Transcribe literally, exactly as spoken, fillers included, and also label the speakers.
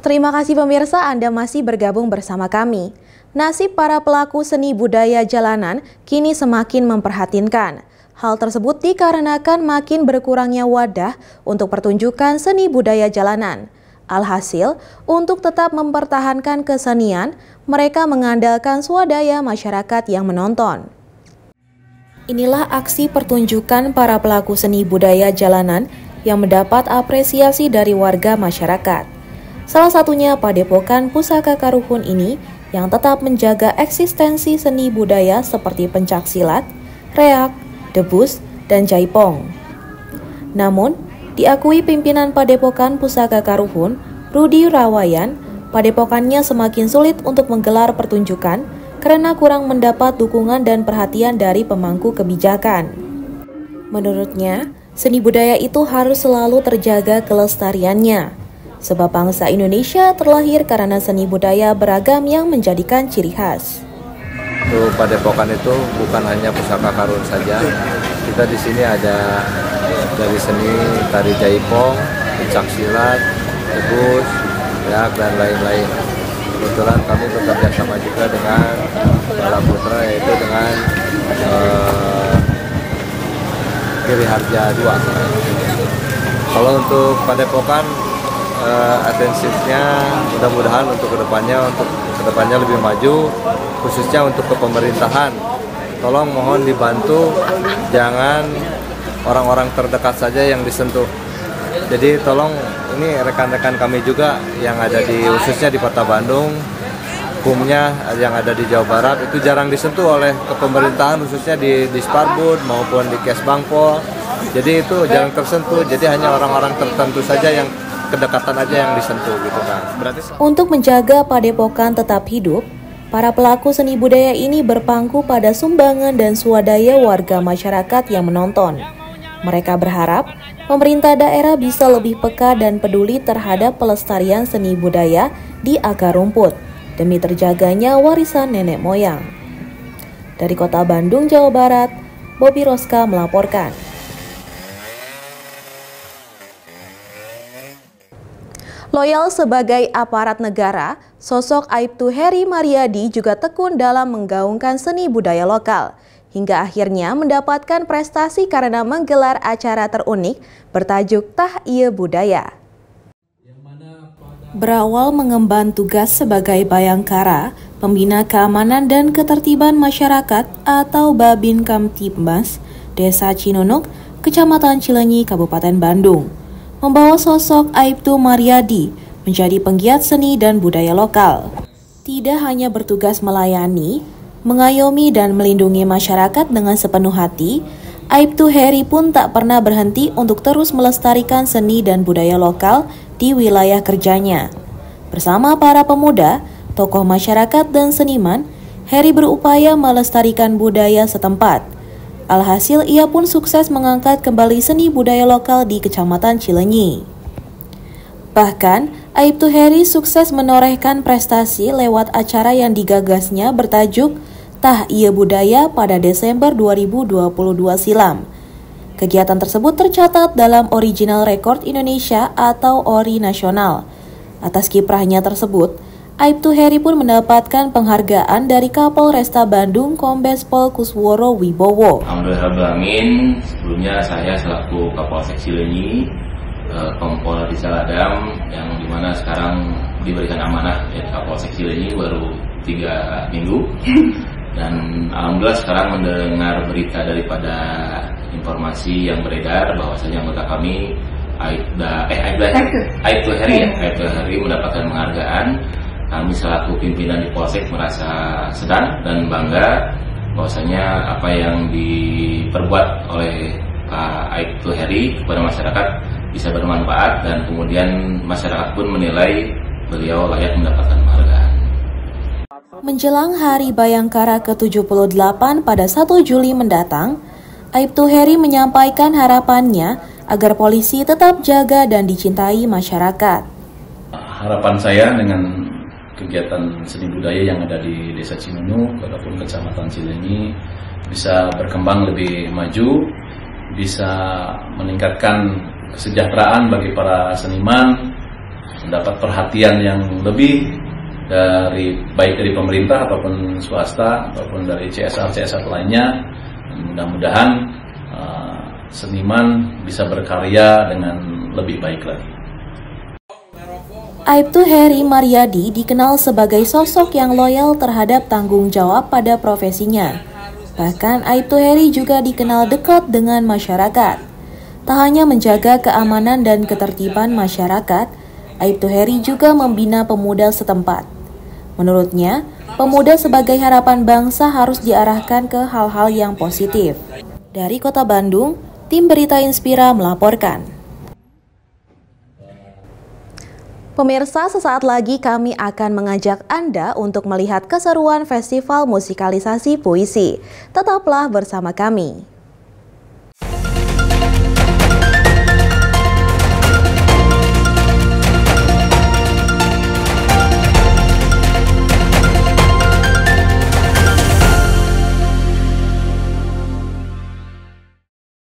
Speaker 1: Terima kasih pemirsa, Anda masih bergabung bersama kami. Nasib para pelaku seni budaya jalanan kini semakin memprihatinkan. Hal tersebut dikarenakan makin berkurangnya wadah untuk pertunjukan seni budaya jalanan. Alhasil, untuk tetap mempertahankan kesenian, mereka mengandalkan swadaya masyarakat yang menonton. Inilah aksi pertunjukan para pelaku seni budaya jalanan yang mendapat apresiasi dari warga masyarakat. Salah satunya Padepokan Pusaka Karuhun ini yang tetap menjaga eksistensi seni budaya seperti pencaksilat, reak, debus, dan jaipong. Namun, diakui pimpinan Padepokan Pusaka Karuhun, Rudi Rawayan, padepokannya semakin sulit untuk menggelar pertunjukan karena kurang mendapat dukungan dan perhatian dari pemangku kebijakan. Menurutnya, seni budaya itu harus selalu terjaga kelestariannya. Sebab bangsa Indonesia terlahir karena seni budaya beragam yang menjadikan ciri khas.
Speaker 2: Untuk Padepokan itu bukan hanya pusaka karun saja. Kita di sini ada dari seni tari jaipong, pencaksilat, debus, reak, dan lain-lain. Kebetulan kami bekerja sama juga dengan Bala Putra, yaitu dengan uh, Giri Harja dua. Kalau untuk Padepokan, Uh, atensifnya mudah-mudahan untuk kedepannya untuk kedepannya lebih maju, khususnya untuk ke pemerintahan. Tolong mohon dibantu, jangan orang-orang terdekat saja yang disentuh. Jadi tolong ini rekan-rekan kami juga yang ada di khususnya di Kota Bandung, hukumnya yang ada di Jawa Barat itu jarang disentuh oleh ke pemerintahan, khususnya di Disparbud maupun di Kesbangpol. Jadi itu jarang tersentuh. Jadi hanya orang-orang tertentu saja yang kedekatan aja yang disentuh gitu kan. Berarti...
Speaker 1: Untuk menjaga Padepokan tetap hidup, para pelaku seni budaya ini berpangku pada sumbangan dan swadaya warga masyarakat yang menonton. Mereka berharap pemerintah daerah bisa lebih peka dan peduli terhadap pelestarian seni budaya di akar rumput demi terjaganya warisan nenek moyang. Dari Kota Bandung, Jawa Barat, Bobi Roska melaporkan. Loyal sebagai aparat negara, sosok Aibtu Heri Mariadi juga tekun dalam menggaungkan seni budaya lokal, hingga akhirnya mendapatkan prestasi karena menggelar acara terunik bertajuk Tah Ieu Budaya. Berawal mengemban tugas sebagai Bayangkara, Pembina Keamanan dan Ketertiban Masyarakat atau Babin Kamtibmas, Desa Cinunuk, Kecamatan Cileunyi, Kabupaten Bandung, membawa sosok Aibtu Mariadi menjadi penggiat seni dan budaya lokal. Tidak hanya bertugas melayani, mengayomi dan melindungi masyarakat dengan sepenuh hati, Aibtu Heri pun tak pernah berhenti untuk terus melestarikan seni dan budaya lokal di wilayah kerjanya. Bersama para pemuda, tokoh masyarakat dan seniman, Heri berupaya melestarikan budaya setempat. Alhasil ia pun sukses mengangkat kembali seni budaya lokal di Kecamatan Cileunyi. Bahkan, Aibtu Heri sukses menorehkan prestasi lewat acara yang digagasnya bertajuk Tah Ieu Budaya pada Desember dua ribu dua puluh dua silam. Kegiatan tersebut tercatat dalam Original Record Indonesia atau O R I Nasional. Atas kiprahnya tersebut, Aibtu Heri pun mendapatkan penghargaan dari Kapolresta Bandung Kombes Pol Kusworo Wibowo.
Speaker 3: Alhamdulillah, sebelumnya saya selaku Kapolsek Cileunyi, Kompol di Saladam, yang dimana sekarang diberikan amanah ya, Kapolsek Cileunyi baru tiga minggu. Dan alhamdulillah sekarang mendengar berita daripada informasi yang beredar bahwasanya anggota kami Aibtu Heri ya, Aibtu Heri mendapatkan penghargaan. Kami selaku pimpinan di Polsek merasa senang dan bangga bahwasanya apa yang diperbuat oleh Pak Aibtu Heri kepada masyarakat bisa bermanfaat dan kemudian masyarakat pun menilai beliau layak mendapatkan penghargaan.
Speaker 1: Menjelang Hari Bayangkara ke tujuh puluh delapan pada satu Juli mendatang, Aibtu Heri menyampaikan harapannya agar polisi tetap jaga dan dicintai masyarakat.
Speaker 4: Harapan saya dengan kegiatan seni budaya yang ada di Desa Cinunuk ataupun Kecamatan Cileunyi bisa berkembang lebih maju, bisa meningkatkan kesejahteraan bagi para seniman, mendapat perhatian yang lebih dari baik dari pemerintah ataupun swasta ataupun dari C S R C S R lainnya. Mudah-mudahan uh, seniman bisa berkarya dengan lebih baik lagi.
Speaker 1: Aibtu Heri Mariadi dikenal sebagai sosok yang loyal terhadap tanggung jawab pada profesinya. Bahkan Aibtu Heri juga dikenal dekat dengan masyarakat. Tak hanya menjaga keamanan dan ketertiban masyarakat, Aibtu Heri juga membina pemuda setempat. Menurutnya, pemuda sebagai harapan bangsa harus diarahkan ke hal-hal yang positif. Dari Kota Bandung, tim Berita Inspira melaporkan. Pemirsa, sesaat lagi kami akan mengajak Anda untuk melihat keseruan Festival Musikalisasi Puisi. Tetaplah bersama kami.